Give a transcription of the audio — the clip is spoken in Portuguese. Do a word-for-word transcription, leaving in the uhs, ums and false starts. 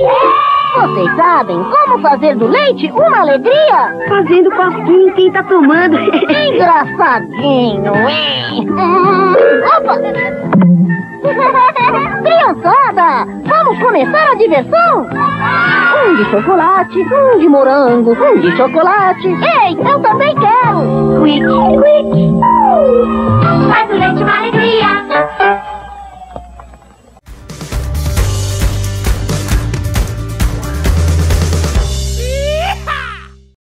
Vocês sabem como fazer do leite uma alegria? Fazendo cosquinha em quem tá tomando. Engraçadinho, hein? Hum, opa! Criançada, vamos começar a diversão? Um de chocolate, um de morango, um de chocolate. Ei, eu também quero! Quick, quick!